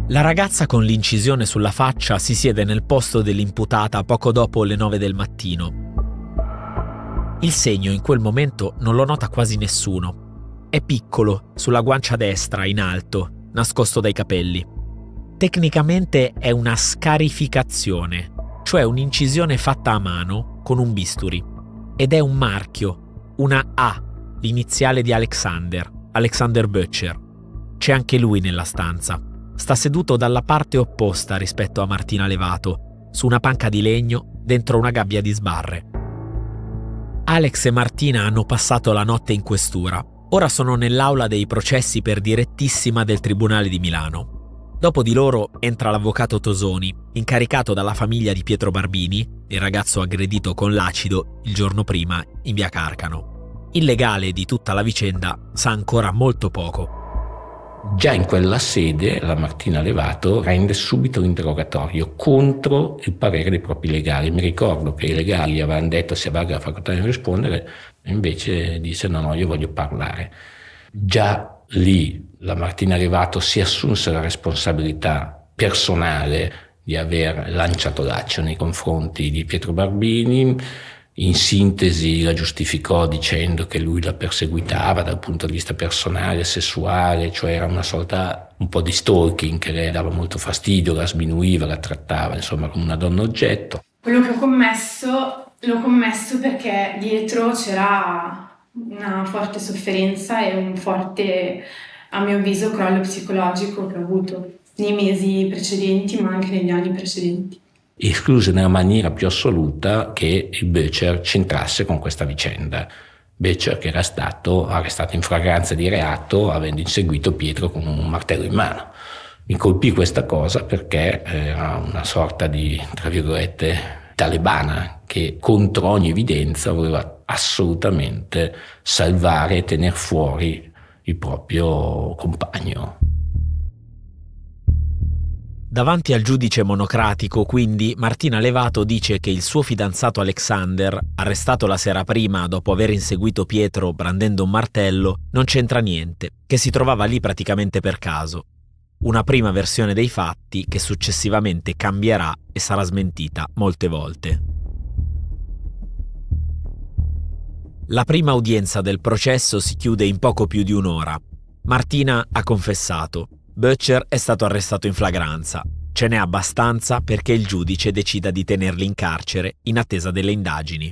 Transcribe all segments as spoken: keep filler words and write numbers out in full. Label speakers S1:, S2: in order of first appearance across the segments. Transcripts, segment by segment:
S1: La ragazza con l'incisione sulla faccia si siede nel posto dell'imputata poco dopo le nove del mattino. Il segno in quel momento non lo nota quasi nessuno. È piccolo, sulla guancia destra, in alto, nascosto dai capelli. Tecnicamente è una scarificazione, cioè un'incisione fatta a mano con un bisturi. Ed è un marchio, una A, l'iniziale di Alexander, Alexander Butcher. C'è anche lui nella stanza. Sta seduto dalla parte opposta rispetto a Martina Levato, su una panca di legno dentro una gabbia di sbarre. Alex e Martina hanno passato la notte in questura. Ora sono nell'aula dei processi per direttissima del Tribunale di Milano. Dopo di loro entra l'avvocato Tosoni, incaricato dalla famiglia di Pietro Barbini, il ragazzo aggredito con l'acido il giorno prima in via Carcano. Il legale di tutta la vicenda sa ancora molto poco.
S2: Già in quella sede la Martina Levato rende subito l'interrogatorio contro il parere dei propri legali. Mi ricordo che i legali gli avevano detto se aveva la facoltà di rispondere, e invece disse no, no, io voglio parlare. Già lì la Martina Levato si assunse la responsabilità personale di aver lanciato laccio nei confronti di Pietro Barbini. In sintesi la giustificò dicendo che lui la perseguitava dal punto di vista personale, sessuale, cioè era una sorta un po' di stalking che le dava molto fastidio, la sminuiva, la trattava insomma come una donna oggetto.
S3: Quello che ho commesso l'ho commesso perché dietro c'era una forte sofferenza e un forte, a mio avviso, crollo psicologico che ho avuto nei mesi precedenti ma anche negli anni precedenti.
S2: Escluse nella maniera più assoluta che il Butcher c'entrasse con questa vicenda. Butcher che era stato arrestato in flagranza di reato avendo inseguito Pietro con un martello in mano. Mi colpì questa cosa perché era una sorta di, tra virgolette, talebana che contro ogni evidenza voleva assolutamente salvare e tener fuori il proprio compagno.
S1: Davanti al giudice monocratico, quindi, Martina Levato dice che il suo fidanzato Alexander, arrestato la sera prima dopo aver inseguito Pietro brandendo un martello, non c'entra niente, che si trovava lì praticamente per caso. Una prima versione dei fatti che successivamente cambierà e sarà smentita molte volte. La prima udienza del processo si chiude in poco più di un'ora. Martina ha confessato. Butcher è stato arrestato in flagranza. Ce n'è abbastanza perché il giudice decida di tenerli in carcere in attesa delle indagini.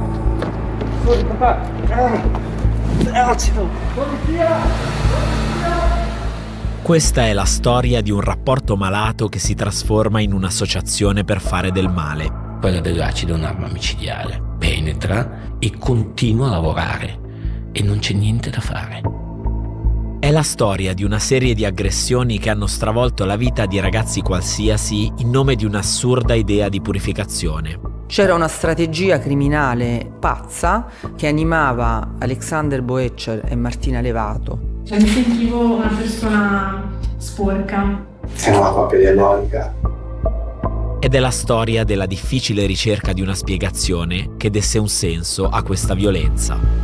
S1: Questa è la storia di un rapporto malato che si trasforma in un'associazione per fare del male.
S2: Quella dell'acido è un'arma micidiale. Penetra e continua a lavorare e non c'è niente da fare.
S1: È la storia di una serie di aggressioni che hanno stravolto la vita di ragazzi qualsiasi in nome di un'assurda idea di purificazione.
S4: C'era una strategia criminale pazza che animava Alexander Butcher e Martina Levato.
S3: Cioè, mi sentivo una persona sporca.
S5: Era una coppia diabolica.
S1: Ed è la storia della difficile ricerca di una spiegazione che desse un senso a questa violenza.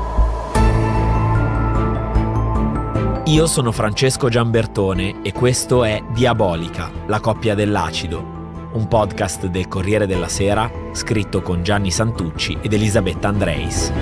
S1: Io sono Francesco Giambertone e questo è Diabolica, la coppia dell'acido, un podcast del Corriere della Sera scritto con Gianni Santucci ed Elisabetta Andreis.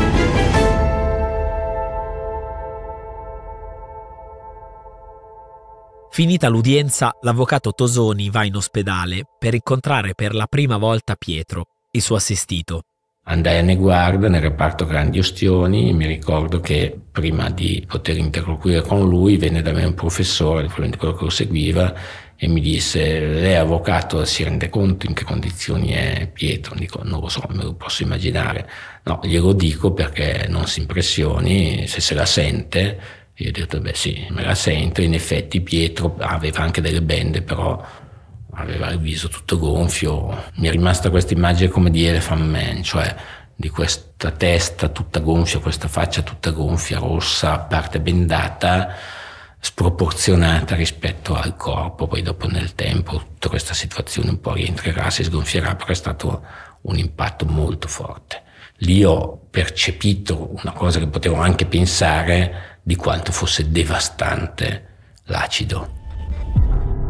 S1: Finita l'udienza, l'avvocato Tosoni va in ospedale per incontrare per la prima volta Pietro, il suo assistito.
S2: Andai a Neguarda nel reparto grandi ustioni. Mi ricordo che prima di poter interloquire con lui venne da me un professore, probabilmente quello che lo seguiva, e mi disse: lei avvocato si rende conto in che condizioni è Pietro? Dico: non lo so, me lo posso immaginare. No, glielo dico perché non si impressioni, se se la sente. Io ho detto: beh sì, me la sento. In effetti Pietro aveva anche delle bende, però aveva il viso tutto gonfio. Mi è rimasta questa immagine come di Elephant Man, cioè di questa testa tutta gonfia, questa faccia tutta gonfia, rossa, a parte bendata, sproporzionata rispetto al corpo. Poi dopo nel tempo tutta questa situazione un po' rientrerà, si sgonfierà, però è stato un impatto molto forte. Lì ho percepito una cosa che potevo anche pensare di quanto fosse devastante l'acido.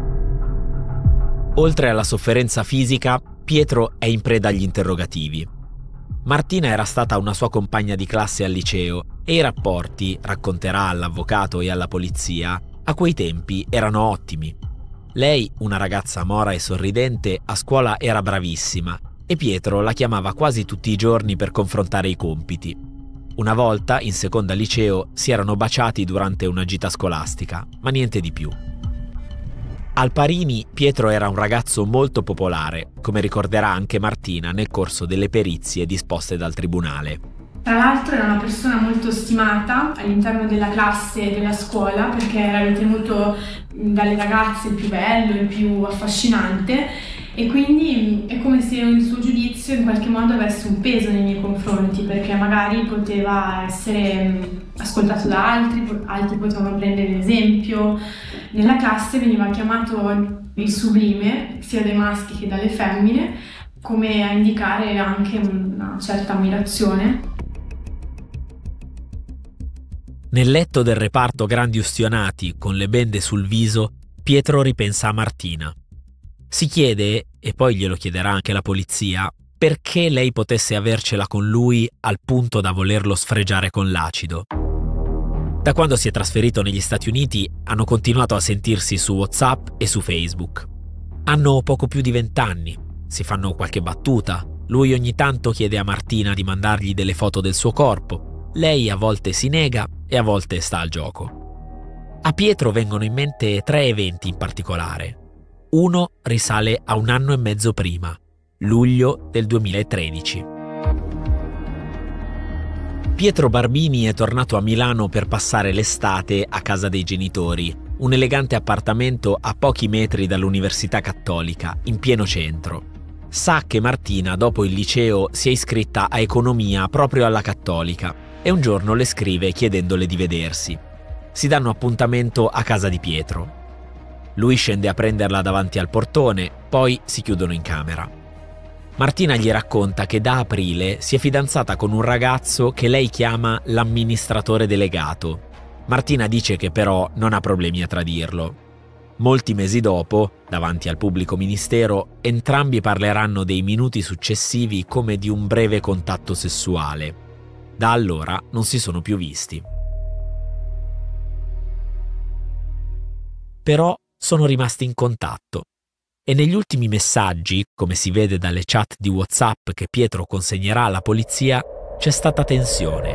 S1: Oltre alla sofferenza fisica, Pietro è in preda agli interrogativi. Martina era stata una sua compagna di classe al liceo e i rapporti, racconterà all'avvocato e alla polizia, a quei tempi erano ottimi. Lei, una ragazza mora e sorridente, a scuola era bravissima e Pietro la chiamava quasi tutti i giorni per confrontare i compiti. Una volta, in seconda liceo, si erano baciati durante una gita scolastica, ma niente di più. Al Parini, Pietro era un ragazzo molto popolare, come ricorderà anche Martina nel corso delle perizie disposte dal tribunale.
S3: Tra l'altro era una persona molto stimata all'interno della classe e della scuola perché era ritenuto dalle ragazze il più bello, il più affascinante e quindi è come se il suo giudizio in qualche modo avesse un peso nei miei confronti perché magari poteva essere ascoltato da altri, altri potevano prendere l'esempio. Nella classe veniva chiamato il sublime sia dai maschi che dalle femmine, come a indicare anche una certa ammirazione.
S1: Nel letto del reparto grandi ustionati, con le bende sul viso, Pietro ripensa a Martina. Si chiede, e poi glielo chiederà anche la polizia, perché lei potesse avercela con lui al punto da volerlo sfregiare con l'acido. Da quando si è trasferito negli Stati Uniti hanno continuato a sentirsi su WhatsApp e su Facebook. Hanno poco più di vent'anni, si fanno qualche battuta, lui ogni tanto chiede a Martina di mandargli delle foto del suo corpo. Lei a volte si nega e a volte sta al gioco. A Pietro vengono in mente tre eventi in particolare. Uno risale a un anno e mezzo prima, luglio del duemilatredici. Pietro Barbini è tornato a Milano per passare l'estate a casa dei genitori, un elegante appartamento a pochi metri dall'Università Cattolica, in pieno centro. Sa che Martina, dopo il liceo, si è iscritta a economia proprio alla Cattolica e un giorno le scrive chiedendole di vedersi. Si danno appuntamento a casa di Pietro. Lui scende a prenderla davanti al portone, poi si chiudono in camera. Martina gli racconta che da aprile si è fidanzata con un ragazzo che lei chiama l'amministratore delegato. Martina dice che però non ha problemi a tradirlo. Molti mesi dopo, davanti al pubblico ministero, entrambi parleranno dei minuti successivi come di un breve contatto sessuale. Da allora non si sono più visti. Però sono rimasti in contatto e negli ultimi messaggi, come si vede dalle chat di WhatsApp che Pietro consegnerà alla polizia, c'è stata tensione.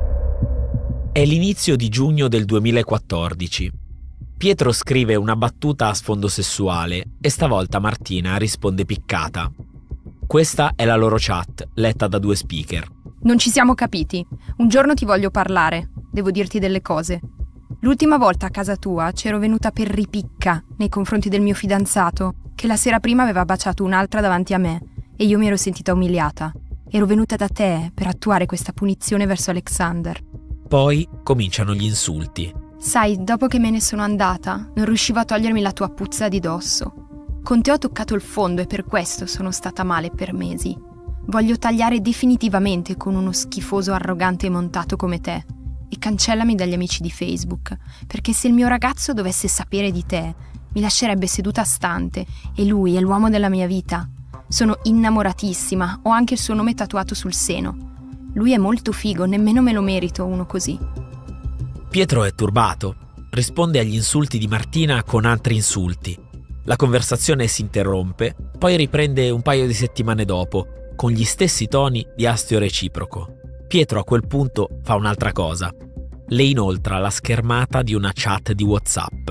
S1: È l'inizio di giugno del duemilaquattordici. Pietro scrive una battuta a sfondo sessuale e stavolta Martina risponde piccata. Questa è la loro chat, letta da due speaker.
S6: Non ci siamo capiti. Un giorno ti voglio parlare. Devo dirti delle cose. L'ultima volta a casa tua c'ero venuta per ripicca nei confronti del mio fidanzato, che la sera prima aveva baciato un'altra davanti a me e io mi ero sentita umiliata. Ero venuta da te per attuare questa punizione verso Alexander.
S1: Poi cominciano gli insulti.
S6: Sai, dopo che me ne sono andata, non riuscivo a togliermi la tua puzza di dosso. Con te ho toccato il fondo e per questo sono stata male per mesi. Voglio tagliare definitivamente con uno schifoso arrogante montato come te e cancellami dagli amici di Facebook, perché se il mio ragazzo dovesse sapere di te, mi lascerebbe seduta stante e lui è l'uomo della mia vita. Sono innamoratissima, ho anche il suo nome tatuato sul seno. Lui è molto figo, nemmeno me lo merito uno così.
S1: Pietro è turbato, risponde agli insulti di Martina con altri insulti. La conversazione si interrompe, poi riprende un paio di settimane dopo, con gli stessi toni di astio reciproco. Pietro a quel punto fa un'altra cosa. Le inoltra la schermata di una chat di WhatsApp.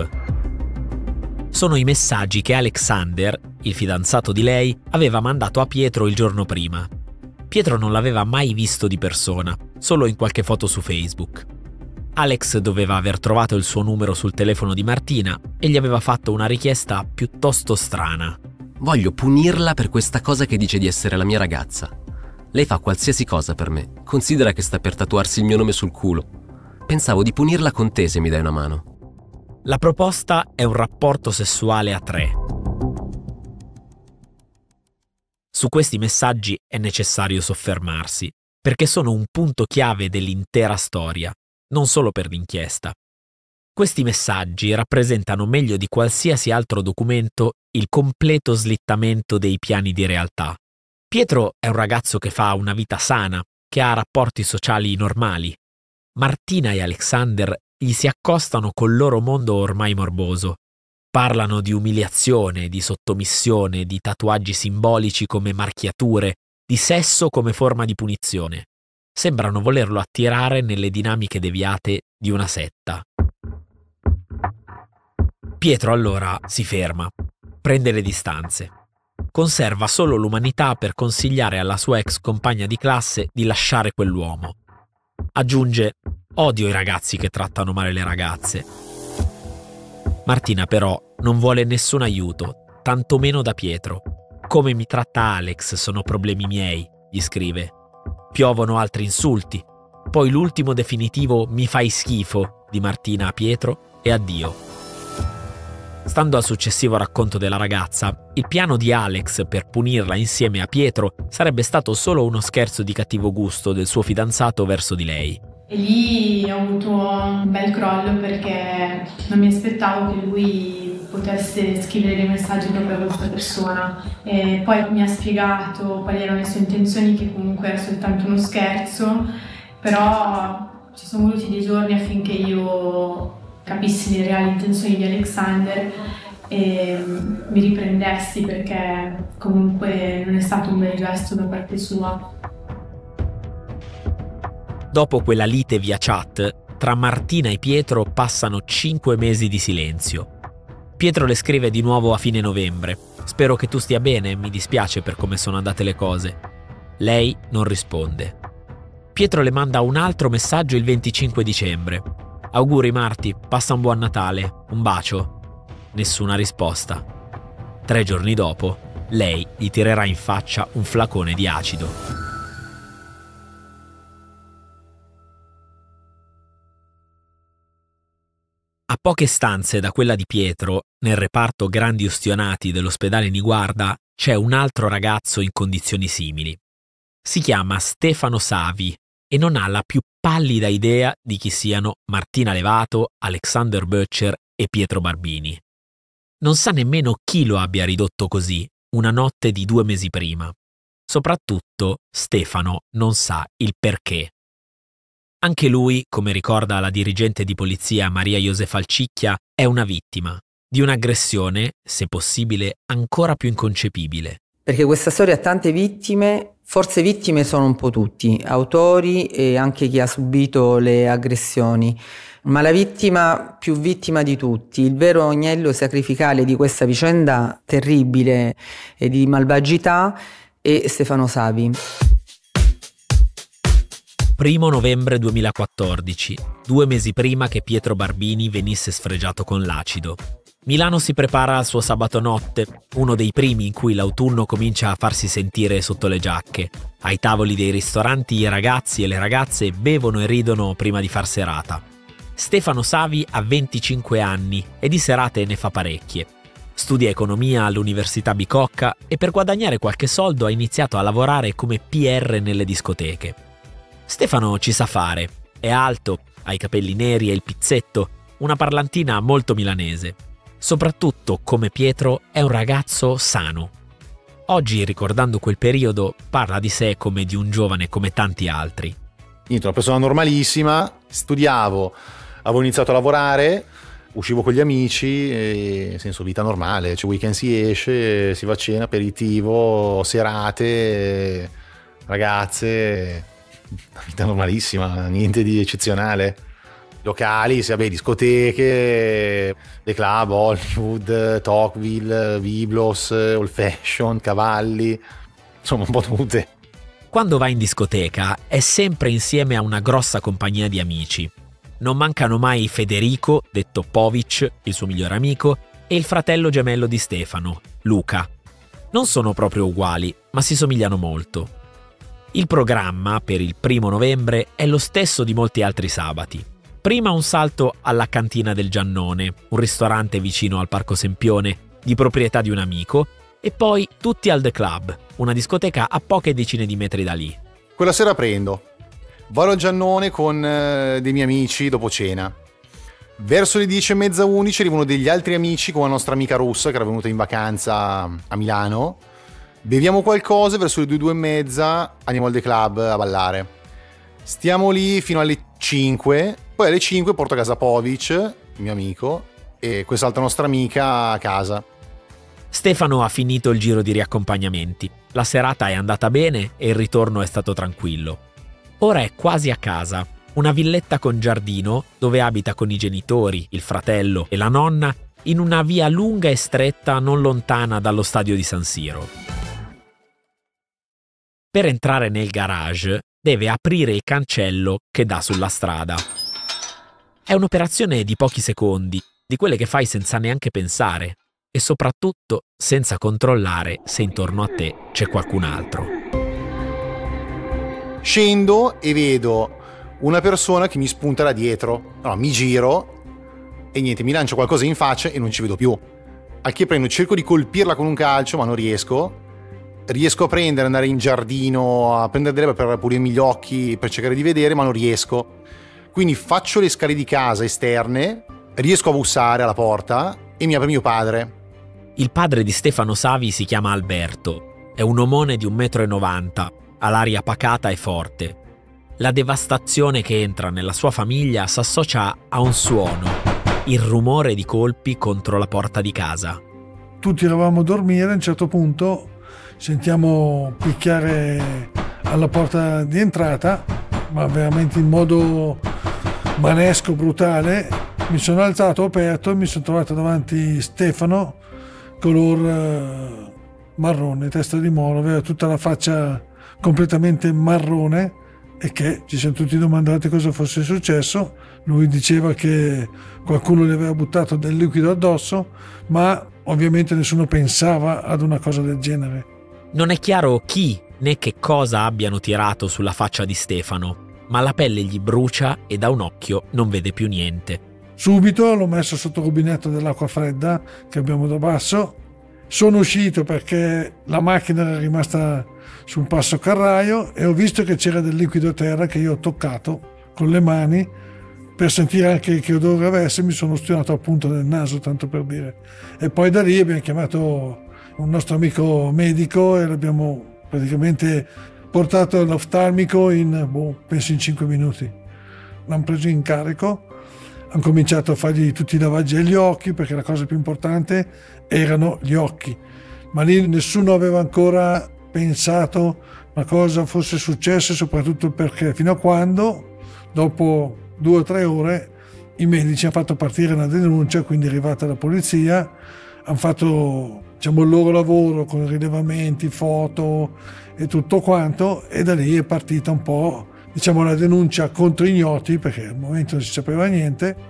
S1: Sono i messaggi che Alexander, il fidanzato di lei, aveva mandato a Pietro il giorno prima. Pietro non l'aveva mai visto di persona, solo in qualche foto su Facebook. Alex doveva aver trovato il suo numero sul telefono di Martina e gli aveva fatto una richiesta piuttosto strana.
S7: Voglio punirla per questa cosa che dice di essere la mia ragazza. Lei fa qualsiasi cosa per me. Considera che sta per tatuarsi il mio nome sul culo. Pensavo di punirla con te se mi dai una mano.
S1: La proposta è un rapporto sessuale a tre. Su questi messaggi è necessario soffermarsi, perché sono un punto chiave dell'intera storia, non solo per l'inchiesta. Questi messaggi rappresentano meglio di qualsiasi altro documento il completo slittamento dei piani di realtà. Pietro è un ragazzo che fa una vita sana, che ha rapporti sociali normali. Martina e Alexander gli si accostano col loro mondo ormai morboso. Parlano di umiliazione, di sottomissione, di tatuaggi simbolici come marchiature, di sesso come forma di punizione. Sembrano volerlo attirare nelle dinamiche deviate di una setta. Pietro allora si ferma, prende le distanze. Conserva solo l'umanità per consigliare alla sua ex compagna di classe di lasciare quell'uomo. Aggiunge: odio i ragazzi che trattano male le ragazze. Martina però non vuole nessun aiuto, tantomeno da Pietro. Come mi tratta Alex sono problemi miei, gli scrive. Piovono altri insulti. Poi l'ultimo definitivo "mi fai schifo" di Martina a Pietro e addio. Stando al successivo racconto della ragazza, il piano di Alex per punirla insieme a Pietro sarebbe stato solo uno scherzo di cattivo gusto del suo fidanzato verso di lei.
S3: E lì ho avuto un bel crollo perché non mi aspettavo che lui potesse scrivere dei messaggi proprio a questa persona. E poi mi ha spiegato quali erano le sue intenzioni, che comunque era soltanto uno scherzo, però ci sono voluti dei giorni affinché io capissi le reali intenzioni di Alexander e mi riprendessi, perché comunque non è stato un bel gesto da parte sua.
S1: Dopo quella lite via chat, tra Martina e Pietro passano cinque mesi di silenzio. Pietro le scrive di nuovo a fine novembre: spero che tu stia bene, mi dispiace per come sono andate le cose. Lei non risponde. Pietro le manda un altro messaggio il venticinque dicembre. Auguri Marti, passa un buon Natale, un bacio. Nessuna risposta. Tre giorni dopo, lei gli tirerà in faccia un flacone di acido. A poche stanze da quella di Pietro, nel reparto grandi ustionati dell'ospedale Niguarda, c'è un altro ragazzo in condizioni simili. Si chiama Stefano Savi e non ha la più pallida idea di chi siano Martina Levato, Alexander Böttcher e Pietro Barbini. Non sa nemmeno chi lo abbia ridotto così una notte di due mesi prima. Soprattutto Stefano non sa il perché. Anche lui, come ricorda la dirigente di polizia Maria Josefa Alcicchia, è una vittima di un'aggressione, se possibile, ancora più inconcepibile.
S4: Perché questa storia ha tante vittime, forse vittime sono un po' tutti, autori e anche chi ha subito le aggressioni, ma la vittima più vittima di tutti, il vero agnello sacrificale di questa vicenda terribile e di malvagità è Stefano Savi.
S1: Primo novembre duemilaquattordici, due mesi prima che Pietro Barbini venisse sfregiato con l'acido. Milano si prepara al suo sabato notte, uno dei primi in cui l'autunno comincia a farsi sentire sotto le giacche. Ai tavoli dei ristoranti i ragazzi e le ragazze bevono e ridono prima di far serata. Stefano Savi ha venticinque anni e di serate ne fa parecchie. Studia economia all'Università Bicocca e per guadagnare qualche soldo ha iniziato a lavorare come P R nelle discoteche. Stefano ci sa fare, è alto, ha i capelli neri e il pizzetto, una parlantina molto milanese. Soprattutto, come Pietro, è un ragazzo sano. Oggi, ricordando quel periodo, parla di sé come di un giovane come tanti altri.
S8: Io sono una persona normalissima, studiavo, avevo iniziato a lavorare, uscivo con gli amici, e, nel senso vita normale, cioè weekend si esce, si va a cena, aperitivo, serate, ragazze, una vita normalissima, niente di eccezionale. Locali, sì, vabbè, discoteche, dei club, Hollywood, Tocqueville, Biblos, Old Fashion, Cavalli, insomma un po' tutte.
S1: Quando va in discoteca è sempre insieme a una grossa compagnia di amici. Non mancano mai Federico, detto Povic, il suo migliore amico, e il fratello gemello di Stefano, Luca. Non sono proprio uguali, ma si somigliano molto. Il programma per il primo novembre è lo stesso di molti altri sabati. Prima un salto alla Cantina del Giannone, un ristorante vicino al Parco Sempione, di proprietà di un amico, e poi tutti al The Club, una discoteca a poche decine di metri da lì.
S8: Quella sera prendo, vado al Giannone con eh, dei miei amici dopo cena. Verso le dieci e mezza, undici arrivano degli altri amici con la nostra amica russa che era venuta in vacanza a Milano. Beviamo qualcosa, verso le due, due e mezza andiamo al The Club a ballare. Stiamo lì fino alle cinque, poi alle cinque porto a casa Povic, il mio amico, e quest'altra nostra amica a casa.
S1: Stefano ha finito il giro di riaccompagnamenti. La serata è andata bene e il ritorno è stato tranquillo. Ora è quasi a casa, una villetta con giardino dove abita con i genitori, il fratello e la nonna in una via lunga e stretta non lontana dallo stadio di San Siro. Per entrare nel garage deve aprire il cancello che dà sulla strada. È un'operazione di pochi secondi, di quelle che fai senza neanche pensare e soprattutto senza controllare se intorno a te c'è qualcun altro.
S8: Scendo e vedo una persona che mi spunta da dietro. Allora, mi giro e niente, mi lancia qualcosa in faccia e non ci vedo più. Al che prendo, cerco di colpirla con un calcio ma non riesco. Riesco a prendere, andare in giardino, a prendere delle per pulirmi gli occhi, per cercare di vedere, ma non riesco. Quindi faccio le scale di casa esterne, riesco a bussare alla porta e mi apre mio padre.
S1: Il padre di Stefano Savi si chiama Alberto. È un omone di un metro e novanta, ha l'aria pacata e forte. La devastazione che entra nella sua famiglia s'associa a un suono, il rumore di colpi contro la porta di casa.
S9: Tutti eravamo a dormire, a un certo punto sentiamo picchiare alla porta di entrata, ma veramente in modo manesco, brutale. Mi sono alzato, ho aperto e mi sono trovato davanti Stefano, color marrone, testa di moro, aveva tutta la faccia completamente marrone e che ci siamo tutti domandati cosa fosse successo. Lui diceva che qualcuno gli aveva buttato del liquido addosso, ma ovviamente nessuno pensava ad una cosa del genere.
S1: Non è chiaro chi né che cosa abbiano tirato sulla faccia di Stefano, ma la pelle gli brucia e da un occhio non vede più niente.
S9: Subito l'ho messo sotto il rubinetto dell'acqua fredda che abbiamo da basso. Sono uscito perché la macchina era rimasta sul passo carraio e ho visto che c'era del liquido a terra che io ho toccato con le mani per sentire anche che odore avesse. Mi sono ustionato a punta del naso, tanto per dire. E poi da lì abbiamo chiamato un nostro amico medico e l'abbiamo praticamente portato all'oftalmico in, boh, penso in cinque minuti. L'hanno preso in carico, hanno cominciato a fargli tutti i lavaggi agli occhi perché la cosa più importante erano gli occhi. Ma lì nessuno aveva ancora pensato a cosa fosse successo, soprattutto perché fino a quando, dopo due o tre ore, i medici hanno fatto partire una denuncia, quindi è arrivata la polizia, hanno fatto, diciamo, il loro lavoro con rilevamenti, foto e tutto quanto, e da lì è partita un po', diciamo, la denuncia contro ignoti, perché al momento non si sapeva niente.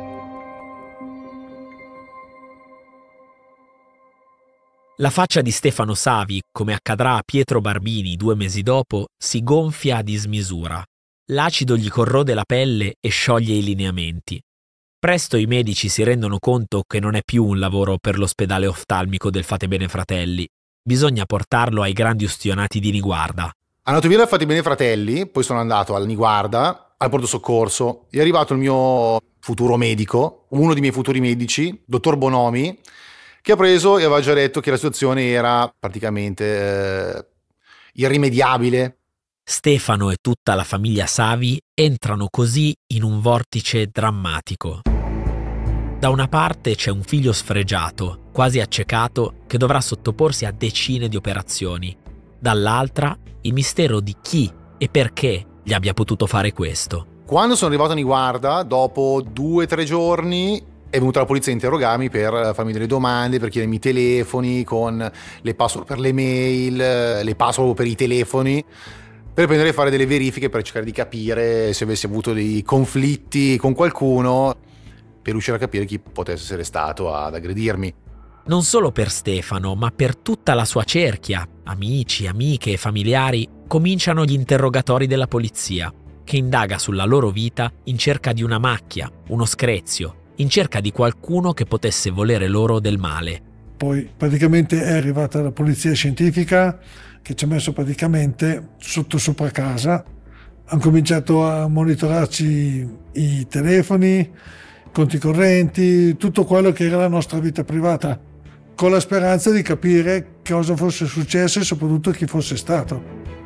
S1: La faccia di Stefano Savi, come accadrà a Pietro Barbini due mesi dopo, si gonfia a dismisura. L'acido gli corrode la pelle e scioglie i lineamenti. Presto i medici si rendono conto che non è più un lavoro per l'ospedale oftalmico del Fatebenefratelli. Fratelli. Bisogna portarlo ai grandi ustionati di Niguarda.
S8: Andato via dal Fatebenefratelli, poi sono andato al Niguarda, al pronto soccorso. È arrivato il mio futuro medico, uno dei miei futuri medici, dottor Bonomi, che ha preso e aveva già detto che la situazione era praticamente eh, irrimediabile.
S1: Stefano e tutta la famiglia Savi entrano così in un vortice drammatico. Da una parte c'è un figlio sfregiato, quasi accecato, che dovrà sottoporsi a decine di operazioni. Dall'altra, il mistero di chi e perché gli abbia potuto fare questo.
S8: Quando sono arrivato a Niguarda, dopo due o tre giorni, è venuta la polizia a interrogarmi per farmi delle domande, per chiedermi i telefoni, con le password per le mail, le password per i telefoni, per prendere e fare delle verifiche per cercare di capire se avessi avuto dei conflitti con qualcuno, per riuscire a capire chi potesse essere stato ad aggredirmi.
S1: Non solo per Stefano, ma per tutta la sua cerchia, amici, amiche e familiari, cominciano gli interrogatori della polizia, che indaga sulla loro vita in cerca di una macchia, uno screzio, in cerca di qualcuno che potesse volere loro del male.
S9: Poi praticamente è arrivata la polizia scientifica che ci ha messo praticamente sotto sopra casa. Hanno cominciato a monitorarci i telefoni, conti correnti, tutto quello che era la nostra vita privata, con la speranza di capire cosa fosse successo e soprattutto chi fosse stato.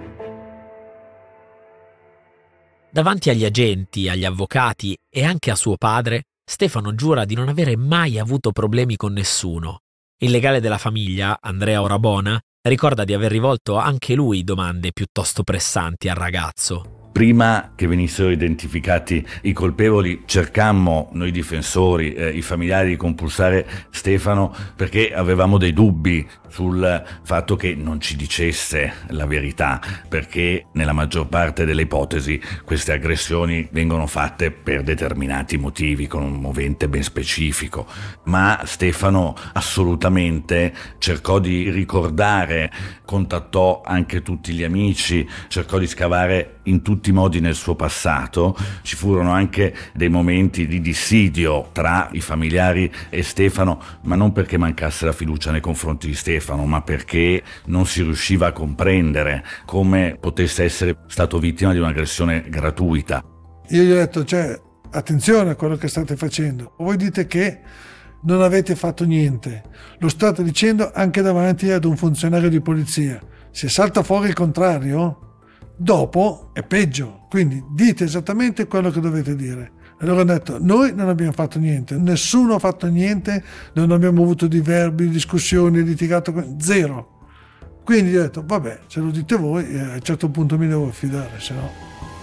S1: Davanti agli agenti, agli avvocati e anche a suo padre, Stefano giura di non avere mai avuto problemi con nessuno. Il legale della famiglia, Andrea Orabona, ricorda di aver rivolto anche lui domande piuttosto pressanti al ragazzo.
S10: Prima che venissero identificati i colpevoli, cercammo, noi difensori, eh, i familiari, di compulsare Stefano perché avevamo dei dubbi sul fatto che non ci dicesse la verità, perché nella maggior parte delle ipotesi queste aggressioni vengono fatte per determinati motivi, con un movente ben specifico. Ma Stefano assolutamente cercò di ricordare, contattò anche tutti gli amici, cercò di scavare in tutti i modi nel suo passato. Ci furono anche dei momenti di dissidio tra i familiari e Stefano, ma non perché mancasse la fiducia nei confronti di Stefano, ma perché non si riusciva a comprendere come potesse essere stato vittima di un'aggressione gratuita.
S9: Io gli ho detto, cioè, attenzione a quello che state facendo. Voi dite che non avete fatto niente, lo state dicendo anche davanti ad un funzionario di polizia. Se salta fuori il contrario, dopo è peggio, quindi dite esattamente quello che dovete dire. Allora hanno detto, noi non abbiamo fatto niente, nessuno ha fatto niente, non abbiamo avuto diverbi, discussioni, litigato, zero. Quindi ho detto, vabbè, se lo dite voi, eh, a un certo punto mi devo fidare, se no.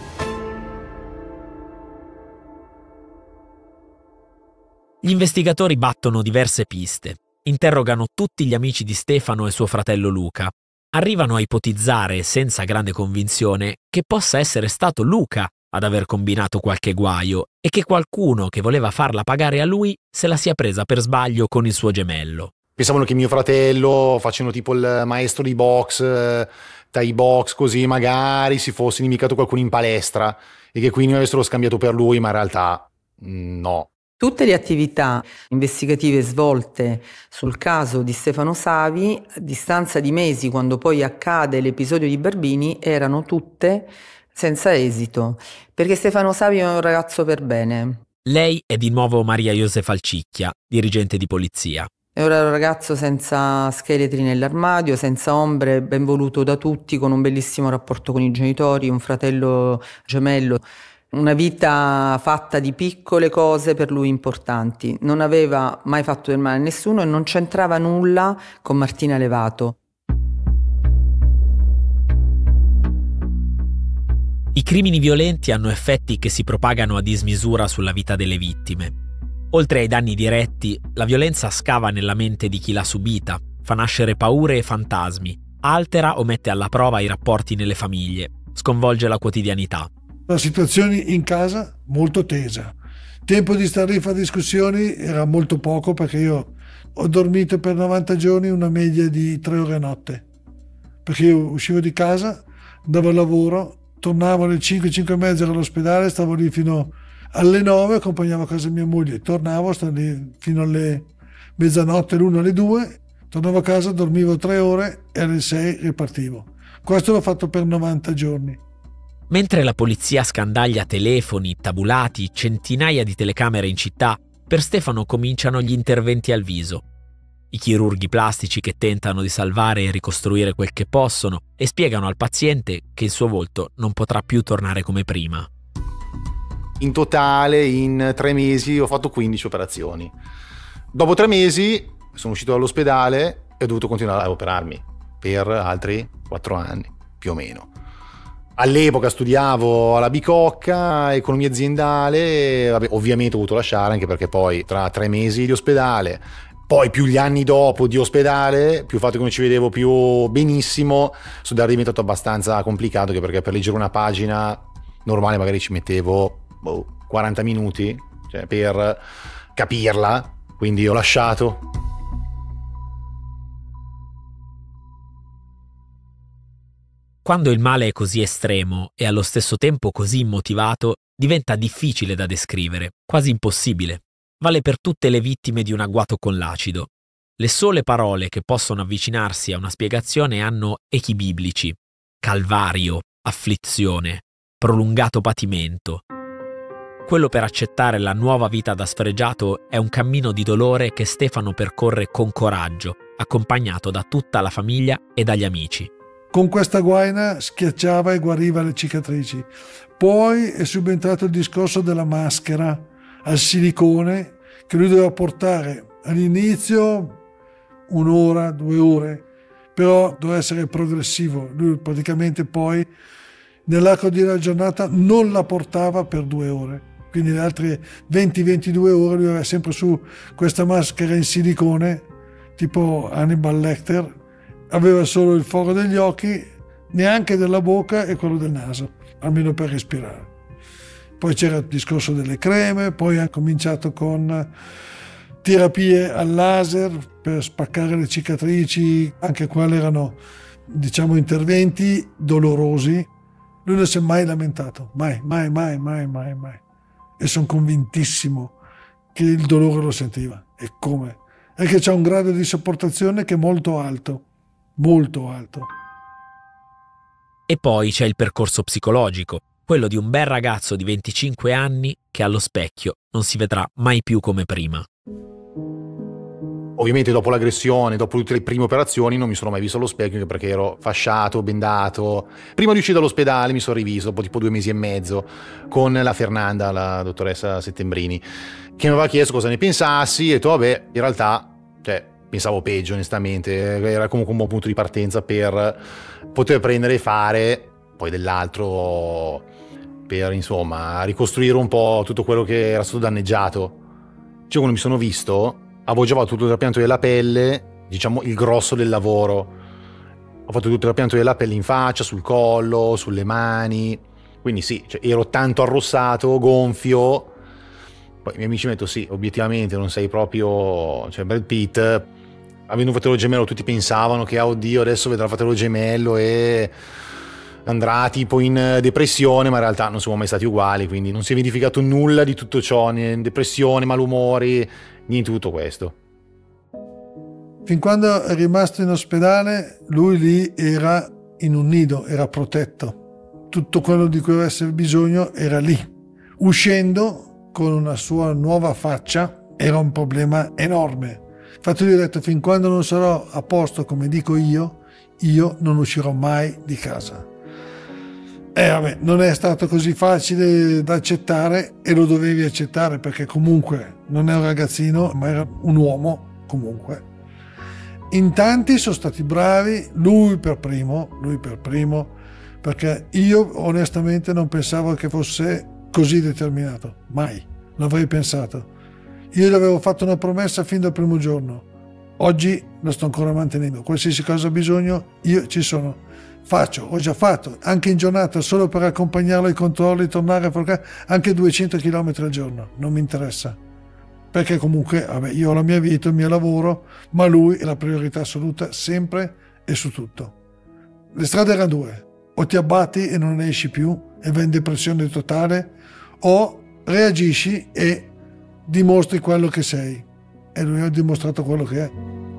S1: Gli investigatori battono diverse piste, interrogano tutti gli amici di Stefano e suo fratello Luca. Arrivano a ipotizzare, senza grande convinzione, che possa essere stato Luca ad aver combinato qualche guaio e che qualcuno che voleva farla pagare a lui se la sia presa per sbaglio con il suo gemello.
S8: Pensavano che mio fratello, facendo tipo il maestro di box, eh, Thai box, così magari si fosse inimicato qualcuno in palestra e che quindi mi avessero scambiato per lui, ma in realtà mh, no.
S4: Tutte le attività investigative svolte sul caso di Stefano Savi, a distanza di mesi, quando poi accade l'episodio di Barbini, erano tutte senza esito, perché Stefano Savi è un ragazzo per bene.
S1: Lei è di nuovo Maria Josefa Alcicchia, dirigente di polizia.
S4: Era un ragazzo senza scheletri nell'armadio, senza ombre, ben voluto da tutti, con un bellissimo rapporto con i genitori, un fratello gemello. Una vita fatta di piccole cose per lui importanti. Non aveva mai fatto del male a nessuno e non c'entrava nulla con Martina Levato.
S1: I crimini violenti hanno effetti che si propagano a dismisura sulla vita delle vittime. Oltre ai danni diretti, la violenza scava nella mente di chi l'ha subita, fa nascere paure e fantasmi, altera o mette alla prova i rapporti nelle famiglie, sconvolge la quotidianità.
S9: La situazione in casa molto tesa. Tempo di stare lì a fare discussioni era molto poco, perché io ho dormito per novanta giorni una media di tre ore a notte. Perché io uscivo di casa, andavo al lavoro, tornavo alle cinque, cinque e mezza all'ospedale, stavo lì fino alle nove, accompagnavo a casa mia moglie, tornavo, stavo lì fino alle mezzanotte, l'una, alle due, tornavo a casa, dormivo tre ore e alle sei ripartivo. Questo l'ho fatto per novanta giorni.
S1: Mentre la polizia scandaglia telefoni, tabulati, centinaia di telecamere in città, per Stefano cominciano gli interventi al viso. I chirurghi plastici che tentano di salvare e ricostruire quel che possono e spiegano al paziente che il suo volto non potrà più tornare come prima.
S8: In totale, in tre mesi, ho fatto quindici operazioni. Dopo tre mesi sono uscito dall'ospedale e ho dovuto continuare a operarmi per altri quattro anni, più o meno. All'epoca studiavo alla Bicocca, economia aziendale, vabbè, ovviamente ho dovuto lasciare anche perché poi tra tre mesi di ospedale, poi più gli anni dopo di ospedale, più il fatto che non ci vedevo più benissimo, studiare è diventato abbastanza complicato, anche perché per leggere una pagina normale magari ci mettevo boh, quaranta minuti, cioè, per capirla, quindi ho lasciato.
S1: Quando il male è così estremo e allo stesso tempo così immotivato, diventa difficile da descrivere, quasi impossibile. Vale per tutte le vittime di un agguato con l'acido. Le sole parole che possono avvicinarsi a una spiegazione hanno echi biblici: calvario, afflizione, prolungato patimento. Quello per accettare la nuova vita da sfregiato è un cammino di dolore che Stefano percorre con coraggio, accompagnato da tutta la famiglia e dagli amici.
S9: Con questa guaina schiacciava e guariva le cicatrici. Poi è subentrato il discorso della maschera al silicone che lui doveva portare all'inizio un'ora, due ore, però doveva essere progressivo. Lui praticamente poi nell'arco di una giornata non la portava per due ore. Quindi le altre venti ventidue ore lui aveva sempre su questa maschera in silicone, tipo Hannibal Lecter, aveva solo il foro degli occhi, neanche della bocca e quello del naso, almeno per respirare. Poi c'era il discorso delle creme, poi ha cominciato con terapie al laser per spaccare le cicatrici, anche quelli erano, diciamo, interventi dolorosi. Lui non si è mai lamentato, mai, mai, mai, mai, mai, mai. E sono convintissimo che il dolore lo sentiva. E come? È che c'ha un grado di sopportazione che è molto alto, molto alto.
S1: E poi c'è il percorso psicologico, quello di un bel ragazzo di venticinque anni che allo specchio non si vedrà mai più come prima.
S8: Ovviamente dopo l'aggressione, dopo tutte le prime operazioni non mi sono mai visto allo specchio, anche perché ero fasciato, bendato. Prima di uscire dall'ospedale mi sono rivisto dopo tipo due mesi e mezzo con la Fernanda, la dottoressa Settembrini, che mi aveva chiesto cosa ne pensassi e ho detto vabbè, in realtà cioè, pensavo peggio onestamente, era comunque un buon punto di partenza per poter prendere e fare poi dell'altro, per insomma ricostruire un po' tutto quello che era stato danneggiato. Cioè quando mi sono visto avevo già fatto tutto il trapianto della pelle, diciamo il grosso del lavoro. Ho fatto tutto il trapianto della pelle in faccia, sul collo, sulle mani. Quindi sì, cioè, ero tanto arrossato, gonfio. Poi i miei amici mi hanno detto sì, obiettivamente non sei proprio... Cioè Brad Pitt, avendo un fratello gemello, tutti pensavano che ah, oddio adesso vedrà il fratello gemello e andrà tipo in depressione, ma in realtà non siamo mai stati uguali, quindi non si è verificato nulla di tutto ciò, né depressione, malumori, niente di tutto questo.
S9: Fin quando è rimasto in ospedale, lui lì era in un nido, era protetto. Tutto quello di cui avesse bisogno era lì. Uscendo con una sua nuova faccia era un problema enorme. Infatti lui ha detto, fin quando non sarò a posto come dico io, io non uscirò mai di casa. E vabbè, non è stato così facile da accettare e lo dovevi accettare perché comunque non è un ragazzino, ma era un uomo comunque. In tanti sono stati bravi, lui per primo, lui per primo, perché io onestamente non pensavo che fosse così determinato, mai, l'avrei pensato. Io gli avevo fatto una promessa fin dal primo giorno, oggi lo sto ancora mantenendo, qualsiasi cosa ha bisogno io ci sono. Faccio, ho già fatto, anche in giornata, solo per accompagnarlo ai controlli, tornare a portare anche duecento chilometri al giorno, non mi interessa. Perché comunque, vabbè, io ho la mia vita, il mio lavoro, ma lui è la priorità assoluta, sempre e su tutto. Le strade erano due, o ti abbatti e non ne esci più e vai in depressione totale, o reagisci e dimostri quello che sei. E lui ha dimostrato quello che è.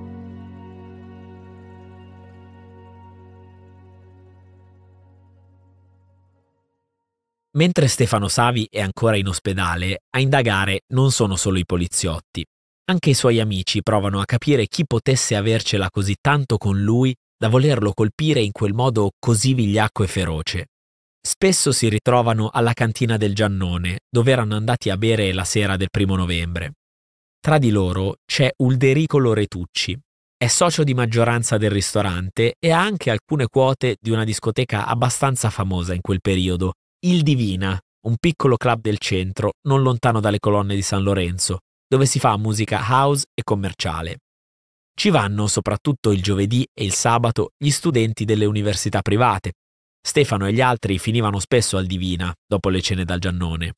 S1: Mentre Stefano Savi è ancora in ospedale, a indagare non sono solo i poliziotti. Anche i suoi amici provano a capire chi potesse avercela così tanto con lui da volerlo colpire in quel modo così vigliacco e feroce. Spesso si ritrovano alla cantina del Giannone, dove erano andati a bere la sera del primo novembre. Tra di loro c'è Ulderico Loretucci. È socio di maggioranza del ristorante e ha anche alcune quote di una discoteca abbastanza famosa in quel periodo, Il Divina, un piccolo club del centro, non lontano dalle colonne di San Lorenzo, dove si fa musica house e commerciale. Ci vanno soprattutto il giovedì e il sabato gli studenti delle università private. Stefano e gli altri finivano spesso al Divina, dopo le cene dal Giannone.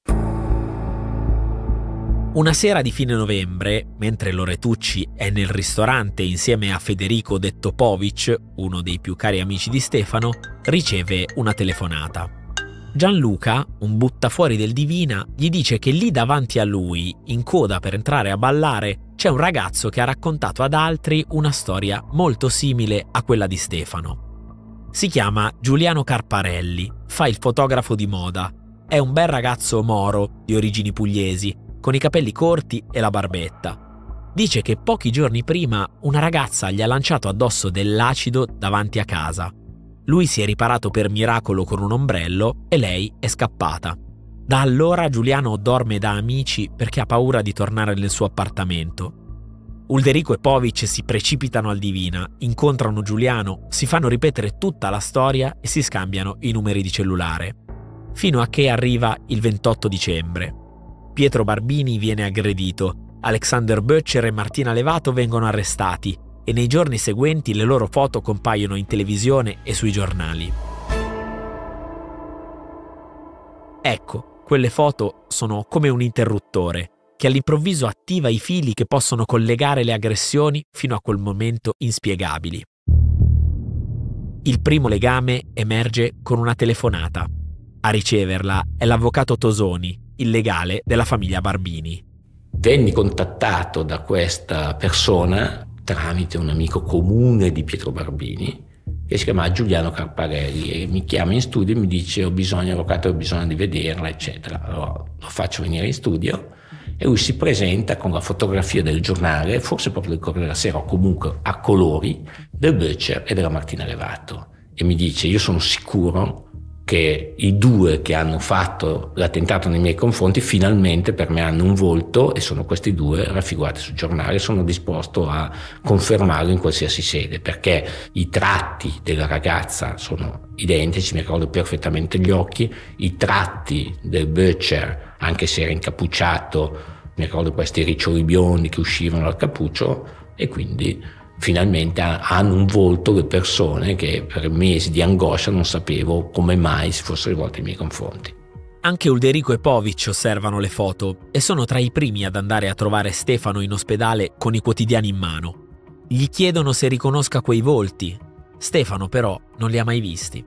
S1: Una sera di fine novembre, mentre Loretucci è nel ristorante insieme a Federico detto Povic, uno dei più cari amici di Stefano, riceve una telefonata. Gianluca, un buttafuori del Divina, gli dice che lì davanti a lui, in coda per entrare a ballare, c'è un ragazzo che ha raccontato ad altri una storia molto simile a quella di Stefano. Si chiama Giuliano Carparelli, fa il fotografo di moda è un bel ragazzo moro di origini pugliesi, con i capelli corti e la barbetta. Dice che pochi giorni prima una ragazza gli ha lanciato addosso dell'acido davanti a casa. Lui si è riparato per miracolo con un ombrello e lei è scappata. Da allora Giuliano dorme da amici perché ha paura di tornare nel suo appartamento. Ulderico e Povich si precipitano al Divina, incontrano Giuliano, si fanno ripetere tutta la storia e si scambiano i numeri di cellulare. Fino a che arriva il ventotto dicembre. Pietro Barbini viene aggredito, Alexander Böttcher e Martina Levato vengono arrestati e nei giorni seguenti le loro foto compaiono in televisione e sui giornali. Ecco, quelle foto sono come un interruttore che all'improvviso attiva i fili che possono collegare le aggressioni fino a quel momento inspiegabili. Il primo legame emerge con una telefonata. A riceverla è l'avvocato Tosoni, il legale della famiglia Barbini.
S2: Venni contattato da questa persona tramite un amico comune di Pietro Barbini che si chiama Giuliano Carparelli e mi chiama in studio e mi dice ho bisogno, avvocato, ho bisogno di vederla, eccetera. Allora lo faccio venire in studio e lui si presenta con la fotografia del giornale, forse proprio del Corriere della Sera o comunque a colori, del Böttcher e della Martina Levato e mi dice io sono sicuro che i due che hanno fatto l'attentato nei miei confronti finalmente per me hanno un volto e sono questi due raffigurati sul giornale. Sono disposto a confermarlo in qualsiasi sede perché i tratti della ragazza sono identici, mi ricordo perfettamente gli occhi, i tratti del Böttcher, anche se era incappucciato, mi ricordo questi riccioli biondi che uscivano dal cappuccio e quindi finalmente hanno un volto le persone che per mesi di angoscia non sapevo come mai si fossero rivolte ai miei confronti.
S1: Anche Ulderico e Povich osservano le foto e sono tra i primi ad andare a trovare Stefano in ospedale con i quotidiani in mano. Gli chiedono se riconosca quei volti. Stefano però non li ha mai visti.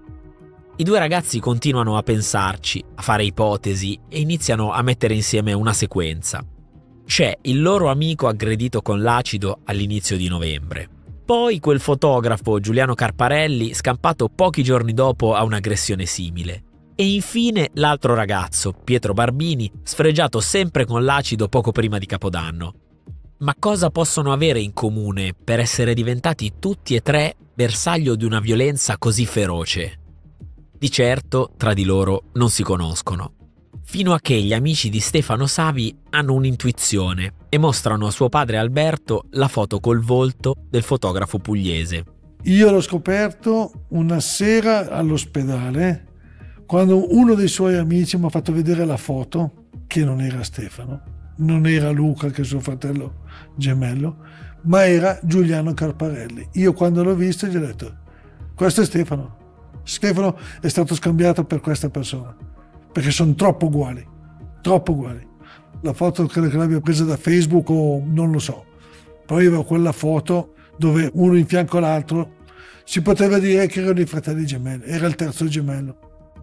S1: I due ragazzi continuano a pensarci, a fare ipotesi e iniziano a mettere insieme una sequenza. C'è il loro amico aggredito con l'acido all'inizio di novembre. Poi quel fotografo Giuliano Carparelli scampato pochi giorni dopo a un'aggressione simile. E infine l'altro ragazzo, Pietro Barbini, sfregiato sempre con l'acido poco prima di Capodanno. Ma cosa possono avere in comune per essere diventati tutti e tre bersaglio di una violenza così feroce? Di certo tra di loro non si conoscono. Fino a che gli amici di Stefano Savi hanno un'intuizione e mostrano a suo padre Alberto la foto col volto del fotografo pugliese.
S9: Io l'ho scoperto una sera all'ospedale quando uno dei suoi amici mi ha fatto vedere la foto che non era Stefano, non era Luca che è suo fratello gemello, ma era Giuliano Carparelli. Io quando l'ho visto gli ho detto questo è Stefano. Stefano è stato scambiato per questa persona. Perché sono troppo uguali, troppo uguali. La foto credo che l'abbia presa da Facebook o non lo so. Poi avevo quella foto dove uno in fianco all'altro, si poteva dire che erano i fratelli gemelli, era il terzo gemello.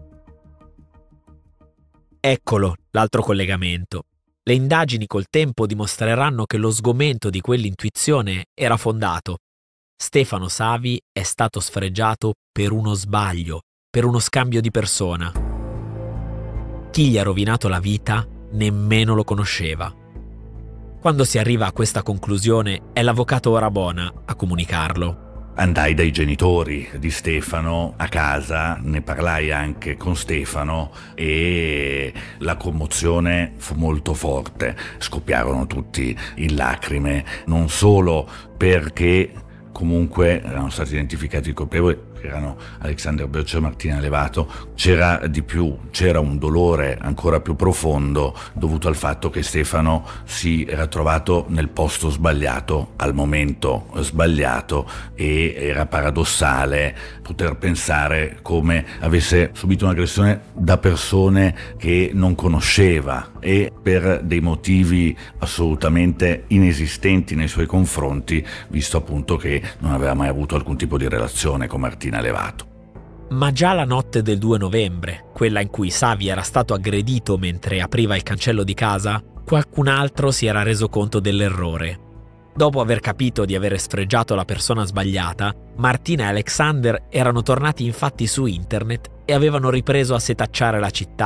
S1: Eccolo l'altro collegamento. Le indagini col tempo dimostreranno che lo sgomento di quell'intuizione era fondato. Stefano Savi è stato sfregiato per uno sbaglio, per uno scambio di persona. Chi gli ha rovinato la vita nemmeno lo conosceva. Quando si arriva a questa conclusione è l'avvocato Rabona a comunicarlo.
S10: Andai dai genitori di Stefano a casa, ne parlai anche con Stefano e la commozione fu molto forte. Scoppiarono tutti in lacrime, non solo perché comunque erano stati identificati i colpevoli, erano Alexander Böttcher e Martina Levato, c'era di più, c'era un dolore ancora più profondo dovuto al fatto che Stefano si era trovato nel posto sbagliato al momento sbagliato e era paradossale poter pensare come avesse subito un'aggressione da persone che non conosceva e per dei motivi assolutamente inesistenti nei suoi confronti, visto appunto che non aveva mai avuto alcun tipo di relazione con Martina Levato.
S1: Ma già la notte del due novembre, quella in cui Savi era stato aggredito mentre apriva il cancello di casa, qualcun altro si era reso conto dell'errore. Dopo aver capito di aver sfregiato la persona sbagliata, Martina e Alexander erano tornati infatti su internet e avevano ripreso a setacciare la città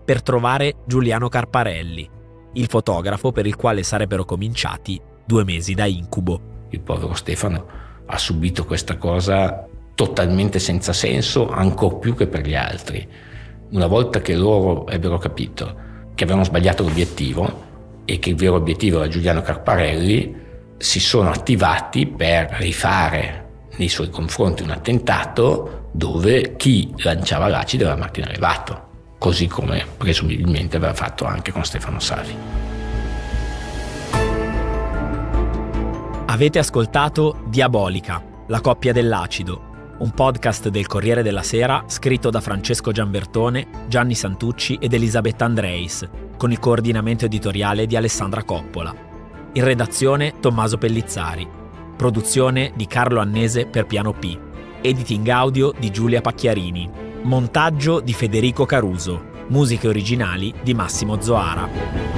S1: per trovare Giuliano Carparelli, il fotografo per il quale sarebbero cominciati due mesi da incubo.
S2: Il povero Stefano ha subito questa cosa totalmente senza senso, ancor più che per gli altri. Una volta che loro ebbero capito che avevano sbagliato l'obiettivo e che il vero obiettivo era Giuliano Carparelli, si sono attivati per rifare nei suoi confronti un attentato dove chi lanciava l'acido era Martino Levato, così come presumibilmente aveva fatto anche con Stefano Savi.
S1: Avete ascoltato Diabolica, la coppia dell'acido, un podcast del Corriere della Sera scritto da Francesco Gianbertone, Gianni Santucci ed Elisabetta Andreis, con il coordinamento editoriale di Alessandra Coppola. In redazione Tommaso Pellizzari. Produzione di Carlo Annese per Piano P. Editing audio di Giulia Pacchiarini. Montaggio di Federico Caruso. Musiche originali di Massimo Zoara.